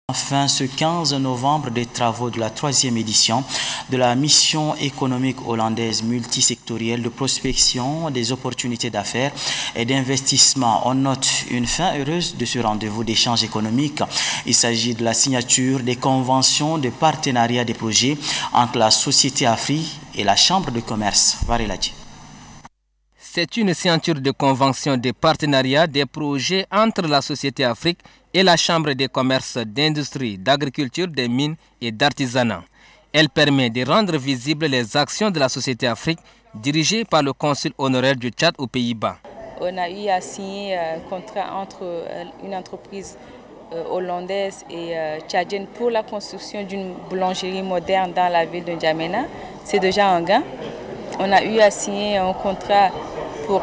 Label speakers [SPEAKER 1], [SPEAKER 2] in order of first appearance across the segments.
[SPEAKER 1] Fin ce 15 novembre des travaux de la 3e édition de la mission économique hollandaise multisectorielle de prospection des opportunités d'affaires et d'investissement. On note une fin heureuse de ce rendez-vous d'échange économique. Il s'agit de la signature des conventions de partenariat des projets entre la Société Afrique et la Chambre de commerce. Vareladji.
[SPEAKER 2] C'est une signature de convention de partenariat des projets entre la Société Afrique et la Chambre de commerce, d'industrie, d'agriculture, des mines et d'artisanat. Elle permet de rendre visibles les actions de la Société Afrique dirigée par le consul honoraire du Tchad aux Pays-Bas.
[SPEAKER 3] On a eu à signer un contrat entre une entreprise hollandaise et tchadienne pour la construction d'une boulangerie moderne dans la ville de N'Djamena. C'est déjà un gain. On a eu à signer un contrat pour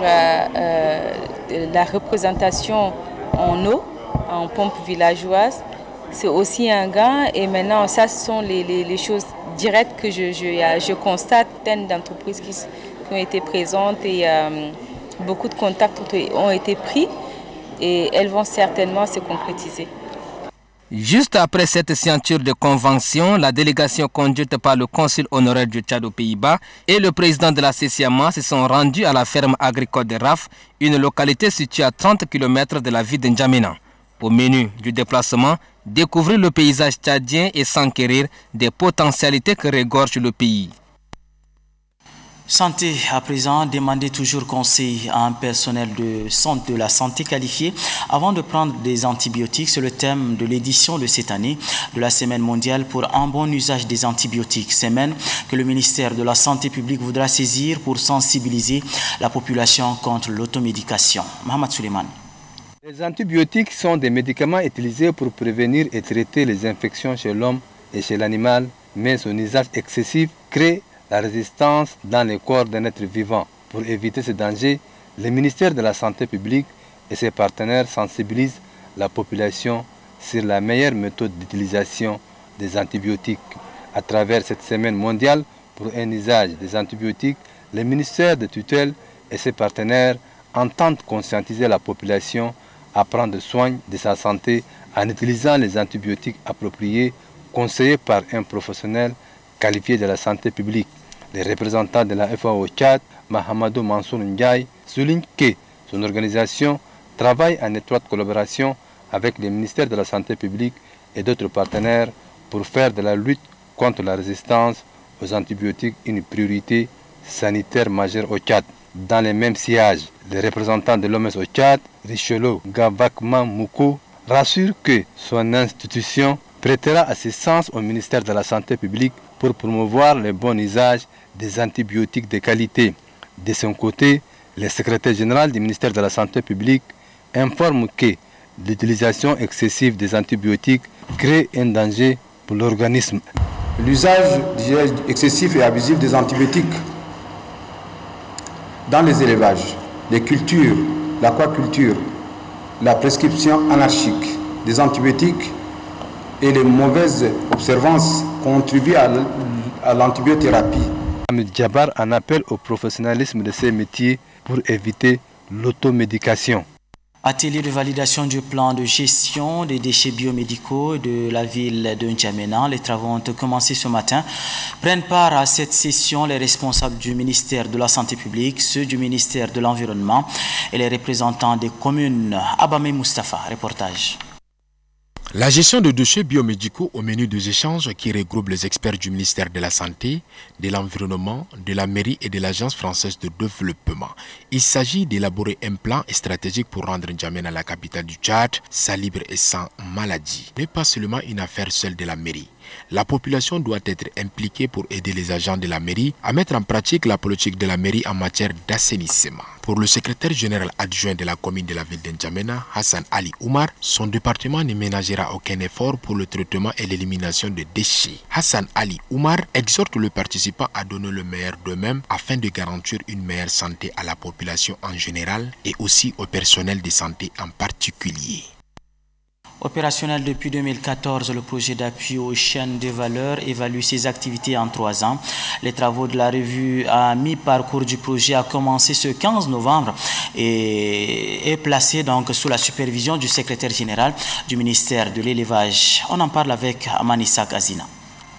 [SPEAKER 3] la représentation en eau, en pompe villageoise. C'est aussi un gain. Et maintenant, ça, ce sont les choses directes que je constate. D'entreprises qui ont été présentes et beaucoup de contacts ont été pris et elles vont certainement se concrétiser.
[SPEAKER 2] Juste après cette signature de convention, la délégation conduite par le consul honoraire du Tchad aux Pays-Bas et le président de la CCAMA se sont rendus à la ferme agricole de Raf, une localité située à 30 km de la ville de N'Djamena. Au menu du déplacement, découvrir le paysage tchadien et s'enquérir des potentialités que regorge le pays.
[SPEAKER 1] Santé à présent, demandez toujours conseil à un personnel de la santé qualifié avant de prendre des antibiotiques. C'est le thème de l'édition de cette année de la Semaine mondiale pour un bon usage des antibiotiques. Semaine que le ministère de la Santé publique voudra saisir pour sensibiliser la population contre l'automédication. Mohamed Suleiman.
[SPEAKER 4] Les antibiotiques sont des médicaments utilisés pour prévenir et traiter les infections chez l'homme et chez l'animal, mais son usage excessif crée la résistance dans le corps d'un être vivant. Pour éviter ce danger, le ministère de la Santé publique et ses partenaires sensibilisent la population sur la meilleure méthode d'utilisation des antibiotiques. À travers cette semaine mondiale pour un usage des antibiotiques, le ministère de tutelle et ses partenaires entendent conscientiser la population à prendre soin de sa santé en utilisant les antibiotiques appropriés conseillés par un professionnel qualifié de la santé publique. Les représentants de la FAO au Tchad, Mahamadou Mansour Ndiaye, soulignent que son organisation travaille en étroite collaboration avec le ministère de la Santé publique et d'autres partenaires pour faire de la lutte contre la résistance aux antibiotiques une priorité sanitaire majeure au Tchad. Dans les mêmes sièges, les représentants de l'OMS au Tchad, Richelo Gavakman Mouko, rassurent que son institution prêtera assistance au ministère de la Santé publique pour promouvoir le bon usage des antibiotiques de qualité. De son côté, le secrétaire général du ministère de la Santé publique informe que l'utilisation excessive des antibiotiques crée un danger pour l'organisme.
[SPEAKER 5] L'usage excessif et abusif des antibiotiques dans les élevages, les cultures, l'aquaculture, la prescription anarchique des antibiotiques et les mauvaises observances contribuent à l'antibiothérapie.
[SPEAKER 4] Hamid Djabar en appelle au professionnalisme de ces métiers pour éviter l'automédication.
[SPEAKER 1] Atelier de validation du plan de gestion des déchets biomédicaux de la ville de N'Djamena. Les travaux ont commencé ce matin. Prennent part à cette session les responsables du ministère de la Santé publique, ceux du ministère de l'Environnement et les représentants des communes. Abame Mustafa, reportage.
[SPEAKER 6] La gestion de déchets biomédicaux au menu des échanges qui regroupe les experts du ministère de la Santé, de l'Environnement, de la mairie et de l'Agence française de développement. Il s'agit d'élaborer un plan stratégique pour rendre N'Djamena la capitale du Tchad, salubre et sans maladie. Ce n'est pas seulement une affaire seule de la mairie. La population doit être impliquée pour aider les agents de la mairie à mettre en pratique la politique de la mairie en matière d'assainissement. Pour le secrétaire général adjoint de la commune de la ville de N'Djamena, Hassan Ali Oumar, son département ne ménagera aucun effort pour le traitement et l'élimination des déchets. Hassan Ali Oumar exhorte le participant à donner le meilleur d'eux-mêmes afin de garantir une meilleure santé à la population en général et aussi au personnel de santé en particulier.
[SPEAKER 1] Opérationnel depuis 2014, le projet d'appui aux chaînes de valeur évalue ses activités en 3 ans. Les travaux de la revue à mi-parcours du projet a commencé ce 15 novembre et est placé donc sous la supervision du secrétaire général du ministère de l'élevage. On en parle avec Amanissa Kazina.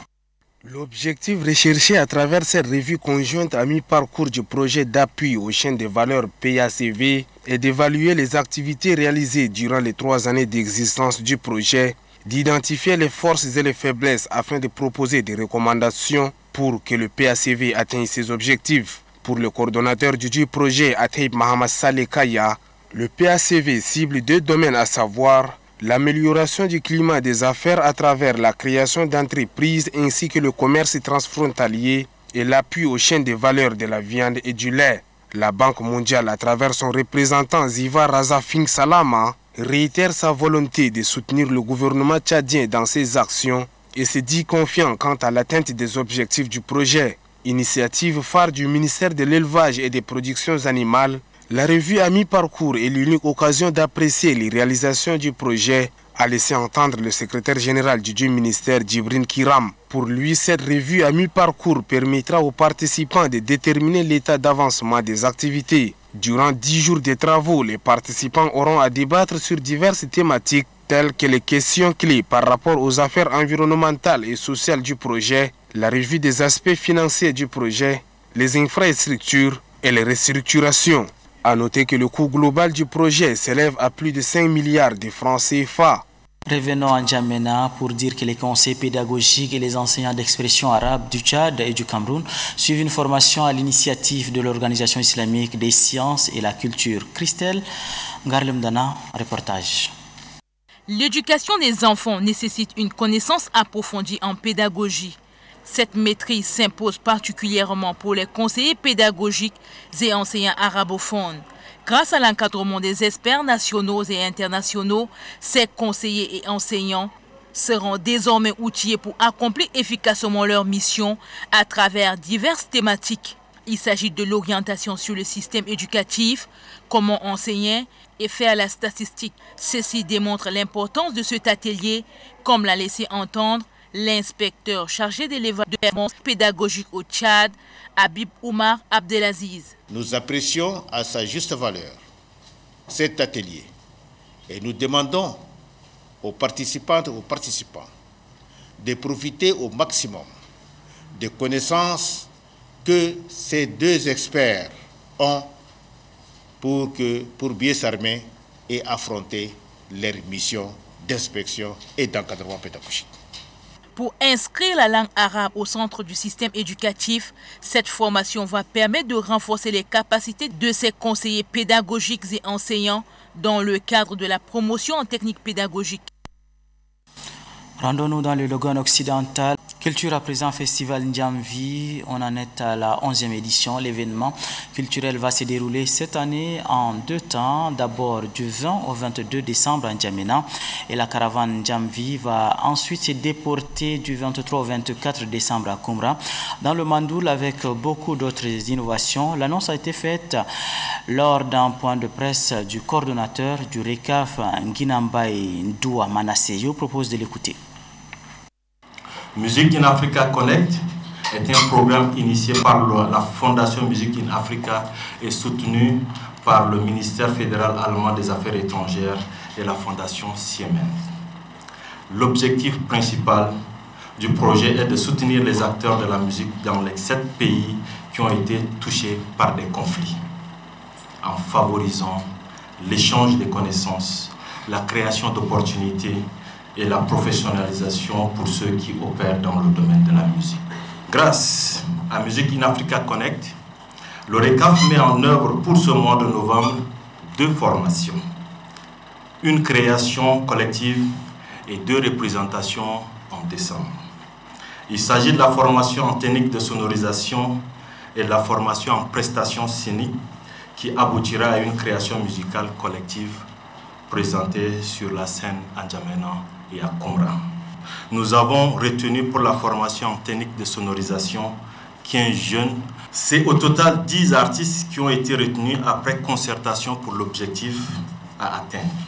[SPEAKER 7] L'objectif recherché à travers cette revue conjointe à mi-parcours du projet d'appui aux chaînes de valeur PACV est d'évaluer les activités réalisées durant les 3 années d'existence du projet, d'identifier les forces et les faiblesses afin de proposer des recommandations pour que le PACV atteigne ses objectifs. Pour le coordonnateur du projet, Atayb Mohamed Saleh Kaya, le PACV cible 2 domaines à savoir l'amélioration du climat des affaires à travers la création d'entreprises ainsi que le commerce transfrontalier et l'appui aux chaînes de valeur de la viande et du lait. La Banque mondiale, à travers son représentant Ziva Razafing Salama, réitère sa volonté de soutenir le gouvernement tchadien dans ses actions et se dit confiant quant à l'atteinte des objectifs du projet. Initiative phare du ministère de l'élevage et des productions animales, la revue à mi-parcours est l'unique occasion d'apprécier les réalisations du projet, a laissé entendre le secrétaire général du ministère Djibril Kiram. Pour lui, cette revue à mi-parcours permettra aux participants de déterminer l'état d'avancement des activités. Durant 10 jours de travaux, les participants auront à débattre sur diverses thématiques telles que les questions clés par rapport aux affaires environnementales et sociales du projet, la revue des aspects financiers du projet, les infrastructures et les restructurations. A noter que le coût global du projet s'élève à plus de 5 milliards de francs CFA.
[SPEAKER 1] Revenons à N'Djamena pour dire que les conseils pédagogiques et les enseignants d'expression arabe du Tchad et du Cameroun suivent une formation à l'initiative de l'Organisation islamique des sciences et la culture. Christelle Ngarlemdana, reportage.
[SPEAKER 8] L'éducation des enfants nécessite une connaissance approfondie en pédagogie. Cette maîtrise s'impose particulièrement pour les conseillers pédagogiques et enseignants arabophones. Grâce à l'encadrement des experts nationaux et internationaux, ces conseillers et enseignants seront désormais outillés pour accomplir efficacement leur mission à travers diverses thématiques. Il s'agit de l'orientation sur le système éducatif, comment enseigner et faire la statistique. Ceci démontre l'importance de cet atelier, comme l'a laissé entendre l'inspecteur chargé de l'évaluation pédagogique au Tchad, Habib Oumar Abdelaziz.
[SPEAKER 9] Nous apprécions à sa juste valeur cet atelier et nous demandons aux participantes et aux participants de profiter au maximum des connaissances que ces 2 experts ont pour bien s'armer et affronter leur mission d'inspection et d'encadrement pédagogique.
[SPEAKER 8] Pour inscrire la langue arabe au centre du système éducatif, cette formation va permettre de renforcer les capacités de ces conseillers pédagogiques et enseignants dans le cadre de la promotion en technique pédagogique.
[SPEAKER 1] Rendons-nous dans le Logone occidental. Culture à présent, Festival N'Djamvi, on en est à la 11e édition. L'événement culturel va se dérouler cette année en 2 temps. D'abord du 20 au 22 décembre à N'Djamena et la caravane N'Djamvi va ensuite se déporter du 23 au 24 décembre à Koumra. Dans le Mandoul avec beaucoup d'autres innovations, l'annonce a été faite lors d'un point de presse du coordonnateur du RECAF, Nguinambaye Ndoua Manassé. Je vous propose de l'écouter.
[SPEAKER 10] Music in Africa Connect est un programme initié par la Fondation Music in Africa et soutenu par le ministère fédéral allemand des Affaires étrangères et la Fondation Siemens. L'objectif principal du projet est de soutenir les acteurs de la musique dans les 7 pays qui ont été touchés par des conflits, en favorisant l'échange des connaissances, la création d'opportunités et la professionnalisation pour ceux qui opèrent dans le domaine de la musique. Grâce à Music in Africa Connect, le RECAF met en œuvre pour ce mois de novembre 2 formations, une création collective et 2 représentations en décembre. Il s'agit de la formation en technique de sonorisation et de la formation en prestations scéniques qui aboutira à une création musicale collective présentée sur la scène à N'Djamena et à Koumra. Nous avons retenu pour la formation en technique de sonorisation 15 jeunes. C'est au total 10 artistes qui ont été retenus après concertation pour l'objectif à atteindre.